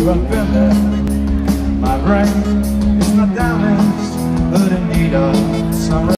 I've been there. My brain is not damaged, but in need of some